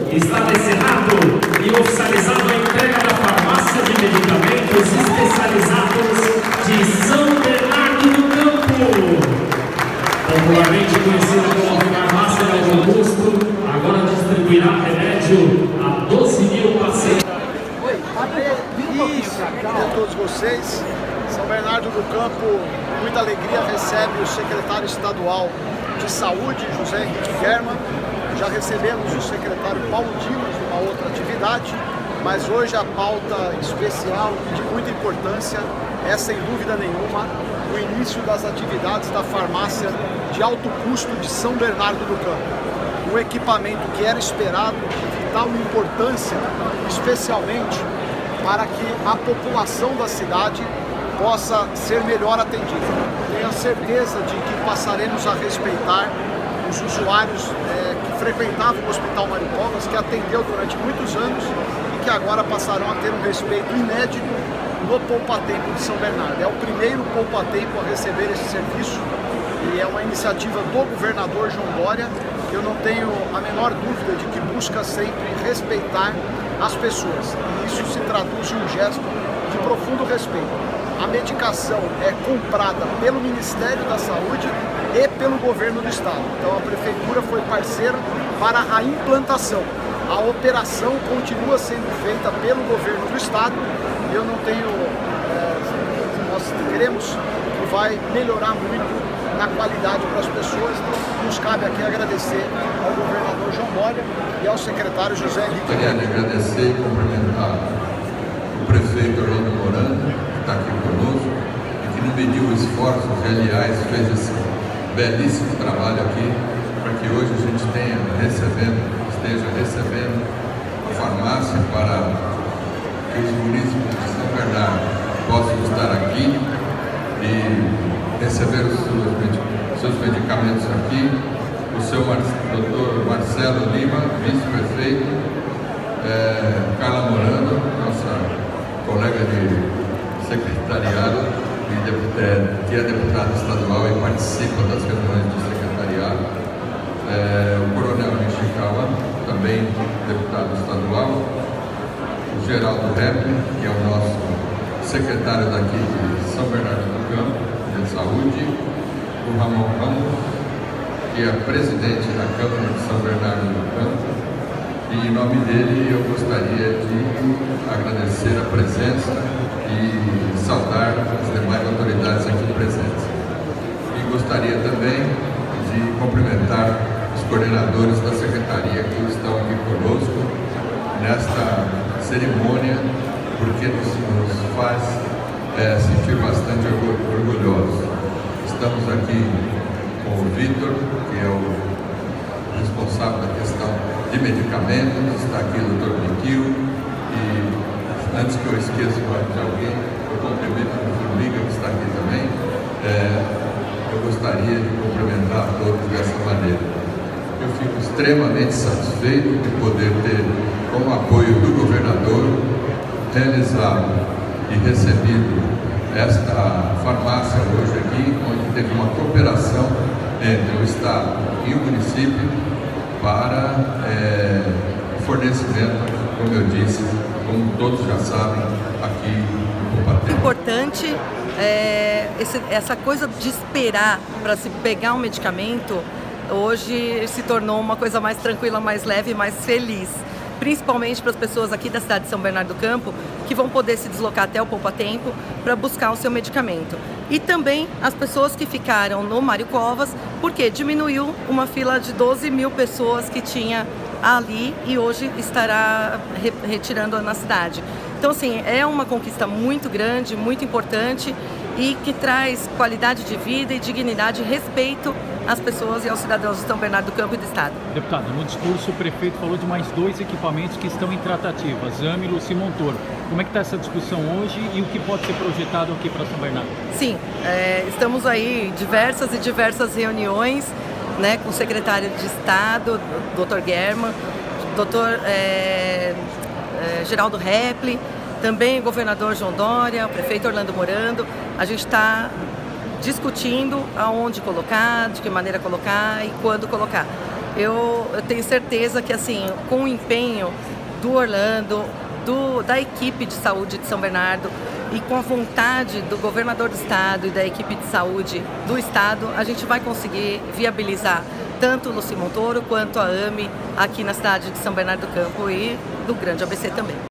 está destinado e oficializado a entrega da farmácia de medicamentos especializados de São Bernardo do Campo, popularmente conhecida como farmácia de Augusto. Agora distribuirá remédio a 12 mil pacientes. A todos vocês, São Bernardo do Campo, com muita alegria recebe o secretário estadual de Saúde, José Henrique German. Já recebemos o secretário Paulo Dimas numa outra atividade, mas hoje a pauta especial e de muita importância é, sem dúvida nenhuma, o início das atividades da farmácia de alto custo de São Bernardo do Campo. Um equipamento que era esperado, de vital importância, especialmente para que a população da cidade possa ser melhor atendida. Tenho a certeza de que passaremos a respeitar os usuários que frequentavam o Hospital Mário Covas, que atendeu durante muitos anos e que agora passarão a ter um respeito inédito no Poupatempo de São Bernardo. É o primeiro Poupatempo a receber esse serviço e é uma iniciativa do governador João Dória. Eu não tenho a menor dúvida de que busca sempre respeitar as pessoas. E isso se traduz em um gesto de profundo respeito. A medicação é comprada pelo Ministério da Saúde e pelo governo do estado. Então a prefeitura foi parceira para a implantação. A operação continua sendo feita pelo governo do estado. Eu não tenho, nós queremos que vai melhorar muito na qualidade para as pessoas. Então, nos cabe aqui agradecer ao governador João Dória e ao secretário José Henrique. Gostaria de agradecer e cumprimentar o prefeito Orlando Morando, que está aqui conosco, e que não mediu esforços e, aliás, fez esse belíssimo trabalho aqui, para que hoje a gente esteja recebendo a farmácia para que os munícipes de São Bernardo possam estar aqui e receber os seus medicamentos aqui. O seu Dr. Marcelo Lima, vice-prefeito, Carla Morando, nossa colega de secretariado, que é deputada estadual e participa das reuniões do secretariado, o Coronel Nishikawa, também deputado estadual, o Geraldo Repli, que é o nosso secretário daqui de São Bernardo do Campo, de Saúde, o Ramon Ramos, que é presidente da Câmara de São Bernardo do Campo, e em nome dele eu gostaria de agradecer a presença e saudar as demais autoridades aqui presentes. E gostaria também de cumprimentar os coordenadores da Secretaria que estão aqui conosco nesta cerimônia, porque nos faz sentir bastante orgulhosos. Estamos aqui com o Vitor, que é o responsável da questão de medicamentos, está aqui o Dr. Miquil, e antes que eu esqueça de alguém, eu cumprimento o Formiga, que está aqui também. Eu gostaria de cumprimentar a todos dessa maneira. Eu fico extremamente satisfeito de poder ter, com o apoio do governador, realizado e recebido esta farmácia hoje aqui, onde teve uma cooperação entre o Estado e o município para fornecimento, como eu disse, como todos já sabem, aqui no Poupatempo. Importante essa coisa de esperar para se pegar um medicamento, hoje se tornou uma coisa mais tranquila, mais leve, mais feliz. Principalmente para as pessoas aqui da cidade de São Bernardo do Campo, que vão poder se deslocar até o Poupatempo para buscar o seu medicamento. E também as pessoas que ficaram no Mário Covas, porque diminuiu uma fila de 12 mil pessoas que tinha ali e hoje estará retirando na cidade. Então, assim, é uma conquista muito grande, muito importante e que traz qualidade de vida e dignidade e respeito às pessoas e aos cidadãos de São Bernardo do Campo e do Estado. Deputado, no discurso o prefeito falou de mais 2 equipamentos que estão em tratativa, Zamilus e Montor. Como é que está essa discussão hoje e o que pode ser projetado aqui para São Bernardo? Sim, estamos aí em diversas reuniões, né, com o secretário de Estado, Dr. German, Dr. Geraldo Repli, também o governador João Dória, o prefeito Orlando Morando. A gente está discutindo aonde colocar, de que maneira colocar e quando colocar. eu tenho certeza que, assim, com o empenho do Orlando, da equipe de saúde de São Bernardo e com a vontade do governador do estado e da equipe de saúde do estado, a gente vai conseguir viabilizar tanto o Lucimontoro quanto a AME aqui na cidade de São Bernardo do Campo e do Grande ABC também.